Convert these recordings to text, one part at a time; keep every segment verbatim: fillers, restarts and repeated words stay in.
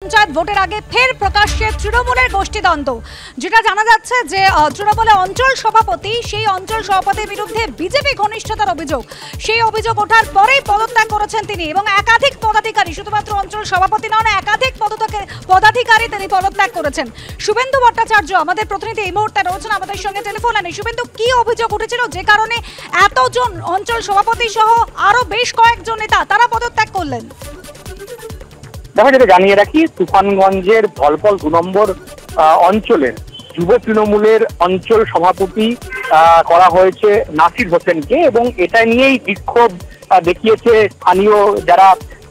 পঞ্চায়েত ভোটের আগে ফের প্রকাশ্যে তৃণমূলের গোষ্ঠীদ্বন্দ্ব। যেটা জানা যাচ্ছে যে তৃণমূলের অঞ্চল সভাপতি, সেই অঞ্চল সভাপতির বিরুদ্ধে বিজেপি ঘনিষ্ঠতার অভিযোগ। সেই অভিযোগ ওঠার পরেই পদত্যাগ করেছেন তিনি এবং একাধিক পদাধিকারী, শুধুমাত্র অঞ্চল সভাপতি নন, একাধিক পদাধিকারী তিনি পদত্যাগ করেছেন। শুভেন্দু ভট্টাচার্য আমাদের প্রতিনিধি এই মুহূর্তে রয়েছেন আমাদের সঙ্গে টেলিফোন লাইনে। শুভেন্দু, কি অভিযোগ উঠেছিল যে কারণে এতজন অঞ্চল সভাপতি সহ আরো বেশ কয়েকজন নেতা তারা পদত্যাগ করলেন? দেখা যেটা জানিয়ে রাখি, তুফানগঞ্জের ধলপল দু নম্বর অঞ্চলের যুব তৃণমূলের অঞ্চল সভাপতি করা হয়েছে নাসির হোসেনকে এবং এটা নিয়েই বিক্ষোভ দেখিয়েছে স্থানীয় যারা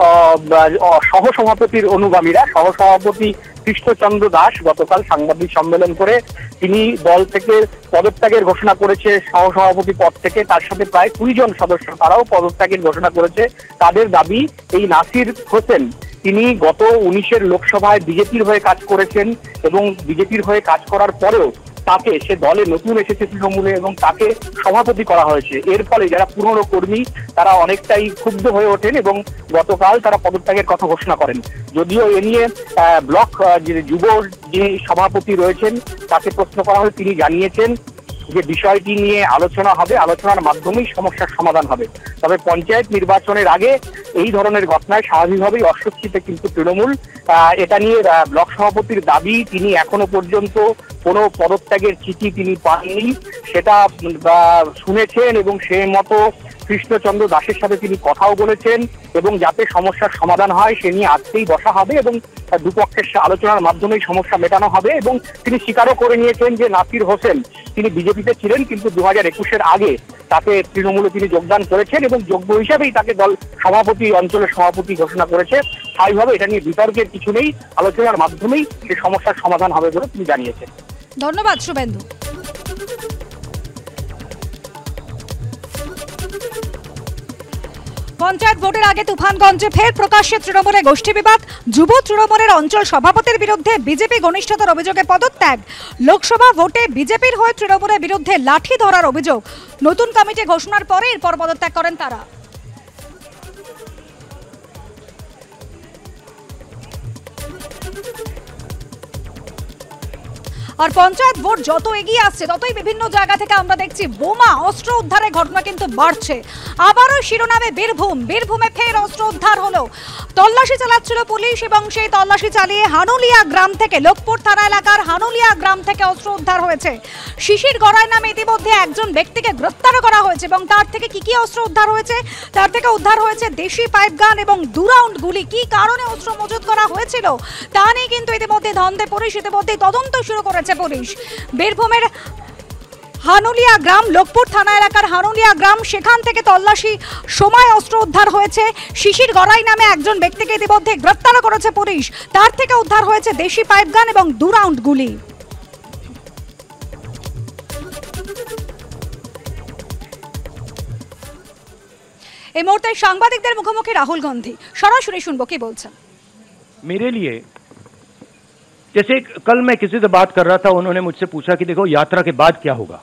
সহসভাপতির অনুগামীরা। সহসভাপতি কৃষ্ণচন্দ্র দাস গতকাল সাংবাদিক সম্মেলন করে তিনি দল থেকে পদত্যাগের ঘোষণা করেছে, সহসভাপতি পদ থেকে। তার সাথে প্রায় কুড়ি জন সদস্য তারাও পদত্যাগের ঘোষণা করেছে। তাদের দাবি, এই নাসির হোসেন তিনি গত উনিশের লোকসভায় বিজেপির হয়ে কাজ করেছেন এবং বিজেপির হয়ে কাজ করার পরেও তাকে, সে দলে নতুন এসেছে তৃণমূলে এবং তাকে সভাপতি করা হয়েছে। এর ফলে যারা পুরনো কর্মী তারা অনেকটাই ক্ষুব্ধ হয়ে ওঠেন এবং গতকাল তারা পদত্যাগের কথা ঘোষণা করেন। যদিও এ নিয়ে ব্লক যে যুব যিনি সভাপতি রয়েছেন তাকে প্রশ্ন করা হলে তিনি জানিয়েছেন যে বিষয়টি নিয়ে আলোচনা হবে, আলোচনার মাধ্যমেই সমস্যার সমাধান হবে। তবে পঞ্চায়েত নির্বাচনের আগে এই ধরনের ঘটনায় স্বাভাবিকভাবেই অস্বস্তিতে কিন্তু তৃণমূল। এটা নিয়ে ব্লক সভাপতির দাবি, তিনি এখনো পর্যন্ত কোনো পদত্যাগের চিঠি তিনি পাননি, সেটা শুনেছেন এবং সে মতো কৃষ্ণচন্দ্র দাসের সাথে তিনি কথাও বলেছেন এবং যাতে সমস্যার সমাধান হয় সে নিয়ে আজকেই বসা হবে এবং দুপক্ষের আলোচনার মাধ্যমেই সমস্যা মেটানো হবে। এবং তিনি স্বীকারও করে নিয়েছেন যে নাসির হোসেন তিনি বিজেপিতে ছিলেন কিন্তু দু হাজার একুশের আগে তাকে তৃণমূলে তিনি যোগদান করেছেন এবং যোগ্য হিসাবেই তাকে দল সভাপতি, অঞ্চলের সভাপতি ঘোষণা করেছে। স্থায়ীভাবে এটা নিয়ে বিতর্কের কিছু নেই, আলোচনার মাধ্যমেই সে সমস্যার সমাধান হবে বলে তিনি জানিয়েছেন। ধন্যবাদ শুভেন্দু। পঞ্চায়েত ভোটের আগে তুফানগঞ্জে ফের প্রকাশ্যে তৃণমূলের গোষ্ঠী বিবাদ। যুব তৃণমূলের অঞ্চল সভাপতির বিরুদ্ধে বিজেপি ঘনিষ্ঠতার অভিযোগে পদত্যাগ। লোকসভা ভোটে বিজেপির হয়ে তৃণমূলের বিরুদ্ধে লাঠি ধরার অভিযোগ। নতুন কমিটি ঘোষণার পরে এরপর পদত্যাগ করেন তারা। আর পঞ্চায়েত ভোট যত এগিয়ে আসছে ততই বিভিন্ন জায়গা থেকে আমরা দেখছি বোমা, অস্ত্র উদ্ধারের ঘটনা কিন্তু বাড়ছে। আবারও শিরোনামে বীরভূম, বীরভূমে ফের অস্ত্র উদ্ধার হলো। তল্লাশি চালাচ্ছিল পুলিশ এবং সেই তল্লাশি চালিয়ে হানুলিয়া গ্রাম থেকে, লোকপুর থানা এলাকার হানুলিয়া গ্রাম থেকে অস্ত্র উদ্ধার হয়েছে। শিশির গড়াই নামে ইতিমধ্যে একজন ব্যক্তিকে গ্রেফতার করা হয়েছে এবং তার থেকে কি কি অস্ত্র উদ্ধার হয়েছে? তার থেকে উদ্ধার হয়েছে দেশি পাইপ গান এবং দু রাউন্ড গুলি। কি কারণে অস্ত্র মজুত করা হয়েছিল তা নিয়ে কিন্তু ইতিমধ্যে ধন্দে পুলিশ ইতিমধ্যে তদন্ত শুরু করেছে পুলিশ। বীরভূমের হানুলিয়া গ্রাম, লোকপুর থানা এলাকার হানুলিয়া গ্রাম, সেখান থেকে তল্লাশি সময় অস্ত্র উদ্ধার হয়েছে। শিশির গড়াই নামে একজন ব্যক্তিকে ইতিমধ্যে গ্রেফতার করেছে পুলিশ। তার থেকে উদ্ধার হয়েছে দেশি পাইপ গান এবং দু রাউন্ড গুলি। এই মুহূর্তে সাংবাদিকদের মুখোমুখি রাহুল গান্ধী, সরাসরি শুনবো কি বলছেন। मेरे लिए जैसे कल मैं किसी से बात कर रहा था, उन्होंने मुझसे पूछा कि देखो यात्रा के बाद क्या होगा,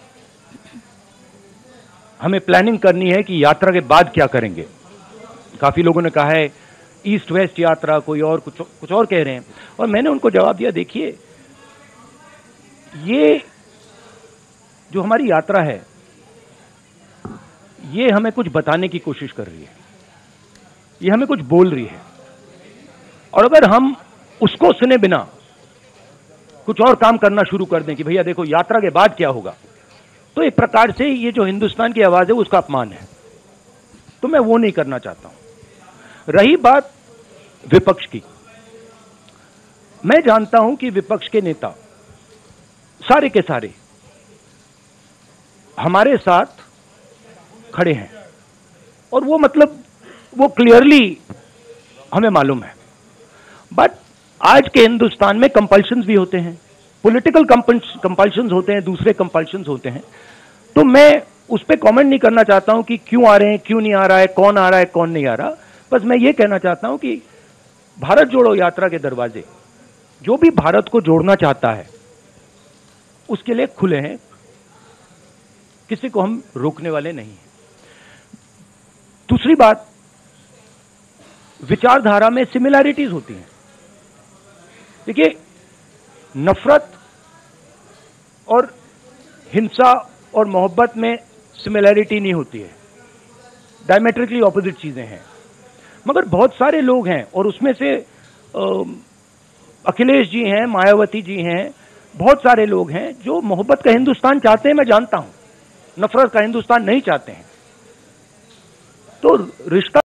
हमें प्लानिंग करनी है कि यात्रा के बाद क्या करेंगे। काफी लोगों ने कहा है ईस्ट वेस्ट यात्रा, कोई और कुछ कुछ और कह रहे हैं, और मैंने उनको जवाब दिया, देखिए ये जो हमारी यात्रा है ये हमें कुछ बताने की कोशिश कर रही है, ये हमें कुछ बोल रही है, और अगर हम उसको सुने बिना कुछ और काम करना शुरू कर दें कि भैया देखो यात्रा के बाद क्या होगा, तो एक प्रकार से ये जो हिंदुस्तान की आवाज है उसका अपमान है। तो मैं वो नहीं करना चाहता हूं। रही बात विपक्ष की, मैं जानता हूं कि विपक्ष के नेता सारे के सारे हमारे साथ खड़े हैं, और वो मतलब वो क्लियरली हमें मालूम है। बट आज के हिंदुस्तान में कंपल्शंस भी होते हैं, पॉलिटिकल कंपल्शंस होते हैं, दूसरे कंपल्शंस होते हैं। तो मैं उस पर कमेंट नहीं करना चाहता हूं कि क्यों आ रहे हैं, क्यों नहीं आ रहा है, कौन आ रहा है, कौन नहीं आ रहा। बस मैं ये कहना चाहता हूं कि भारत जोड़ो यात्रा के दरवाजे जो भी भारत को जोड़ना चाहता है उसके लिए खुले हैं, किसी को हम रोकने वाले नहीं हैं। दूसरी बात, विचारधारा में सिमिलैरिटीज होती हैं, देखिए, नफरत और हिंसा और मोहब्बत में सिमिलैरिटी नहीं होती है, डायमेट्रिकली ऑपोजिट चीजें हैं। मगर बहुत सारे लोग हैं, और उसमें से अखिलेश जी हैं, मायावती जी हैं, बहुत सारे लोग हैं जो मोहब्बत का हिंदुस्तान चाहते हैं, मैं जानता हूं, नफरत का हिंदुस्तान नहीं चाहते हैं। तो रिश्ता